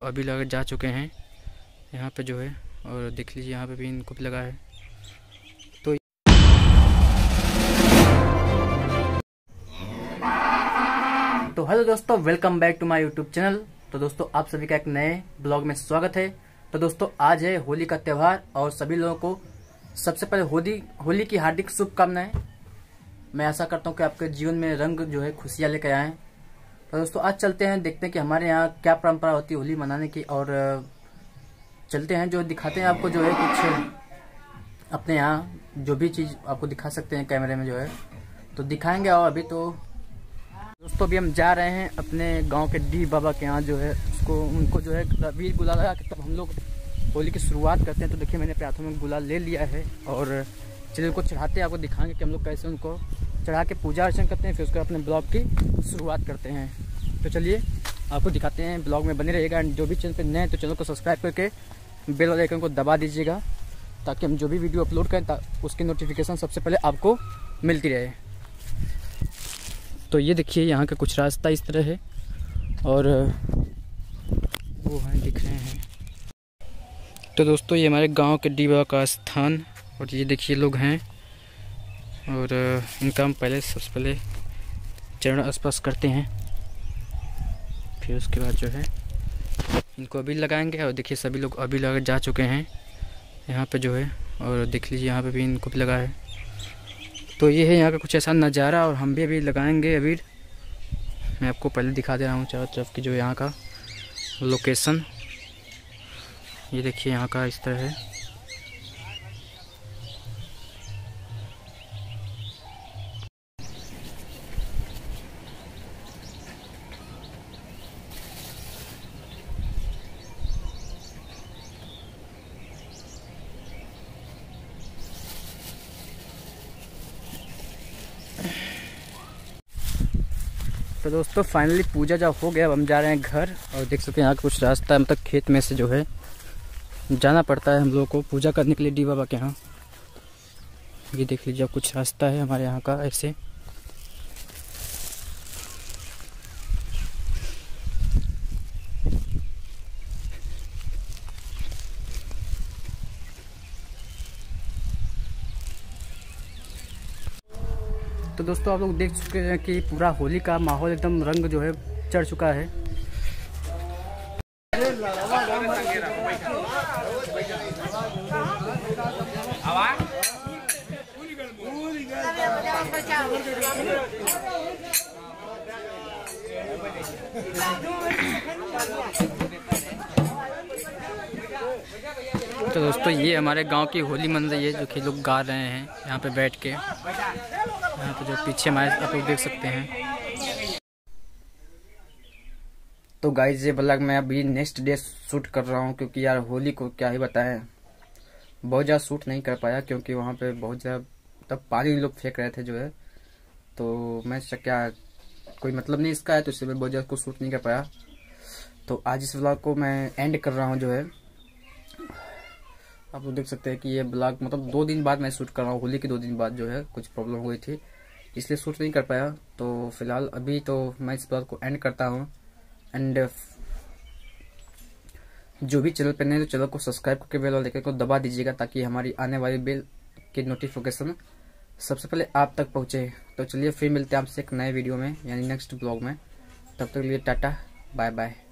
अभी लगा जा चुके हैं यहाँ पे जो है, और देख लीजिए यहाँ पे भी इनको भी लगा है। तो हेलो दोस्तों, welcome back to my YouTube channel. तो दोस्तों आप सभी का एक नए ब्लॉग में स्वागत है। तो दोस्तों आज है होली का त्यौहार और सभी लोगों को सबसे पहले होली की हार्दिक शुभकामनाएं। मैं आशा करता हूं कि आपके जीवन में रंग जो है खुशियां लेकर आए। तो दोस्तों आज चलते हैं, देखते हैं कि हमारे यहाँ क्या परंपरा होती है होली मनाने की, और चलते हैं जो दिखाते हैं आपको जो है कुछ अपने यहाँ जो भी चीज़ आपको दिखा सकते हैं कैमरे में जो है तो दिखाएंगे। और अभी तो दोस्तों अभी हम जा रहे हैं अपने गांव के डी बाबा के यहाँ जो है उनको जो है अबीर गुलाल लगा के तब हम लोग होली की शुरुआत करते हैं। तो देखिए मैंने अपने हाथों में गुलाल ले लिया है और चलिए उनको चढ़ाते हैं, आपको दिखाएंगे कि हम लोग कैसे उनको चढ़ा के पूजा अर्चना करते हैं, फिर उसके अपने ब्लॉग की शुरुआत करते हैं। तो चलिए आपको दिखाते हैं, ब्लॉग में बने रहिएगा। एंड जो भी चैनल पर नए हैं तो चैनल को सब्सक्राइब करके बेल वाले आइकन को दबा दीजिएगा ताकि हम जो भी वीडियो अपलोड करें उसकी नोटिफिकेशन सबसे पहले आपको मिलती रहे। तो ये देखिए यहाँ का कुछ रास्ता इस तरह है और वो हैं दिख रहे हैं। तो दोस्तों ये हमारे गांव के डी बाबा का स्थान, और ये देखिए लोग हैं और इनका हम सबसे पहले चरण स्पर्श करते हैं, फिर उसके बाद जो है इनको अबीर लगाएंगे। और देखिए सभी लोग अबीर लगा जा चुके हैं यहाँ पे जो है, और देख लीजिए यहाँ पे भी इनको भी लगा है। तो ये है यहाँ का कुछ ऐसा नज़ारा, और हम भी अभी लगाएंगे अबीर। मैं आपको पहले दिखा दे रहा हूँ चारों तरफ की जो यहाँ का लोकेशन। ये देखिए यहाँ का इस तरह है। तो दोस्तों फाइनली पूजा जब हो गया, अब हम जा रहे हैं घर। और देख सकते हैं यहाँ का कुछ रास्ता मतलब खेत में से जो है जाना पड़ता है हम लोगों को पूजा करने के लिए डी बाबा के यहाँ। ये देख लीजिए कुछ रास्ता है हमारे यहाँ का ऐसे। तो दोस्तों आप लोग देख चुके हैं कि पूरा होली का माहौल एकदम रंग जो है चढ़ चुका है। तो दोस्तों ये हमारे गांव की होली मन रही है जो कि लोग गा रहे हैं यहाँ पे बैठ के। यहाँ पे जो पीछे हमारे आप लोग देख सकते हैं। तो गाइस ये ब्लॉग मैं अभी नेक्स्ट डे शूट कर रहा हूँ क्योंकि यार होली को क्या ही बताएं, बहुत ज़्यादा शूट नहीं कर पाया क्योंकि वहाँ पे बहुत ज़्यादा तब पानी लोग फेंक रहे थे जो है। तो मैं क्या कोई मतलब नहीं इसका है, तो इसलिए मैं बहुत ज़्यादा को शूट नहीं कर पाया। तो आज इस ब्लॉग को मैं एंड कर रहा हूँ जो है। आप लोग देख सकते हैं कि ये ब्लॉग मतलब 2 दिन बाद मैं शूट कर रहा हूँ। होली के 2 दिन बाद जो है कुछ प्रॉब्लम हुई थी इसलिए शूट नहीं कर पाया। तो फिलहाल अभी तो मैं इस ब्लॉग को एंड करता हूँ। एंड जो भी चैनल पर नए तो चैनल को सब्सक्राइब करके बेल आइकन को दबा दीजिएगा ताकि हमारी आने वाली बेल की नोटिफिकेशन सबसे पहले आप तक पहुँचे। तो चलिए फिर मिलते हैं आपसे एक नए वीडियो में यानी नेक्स्ट ब्लॉग में। तब तक के लिए टाटा बाय बाय।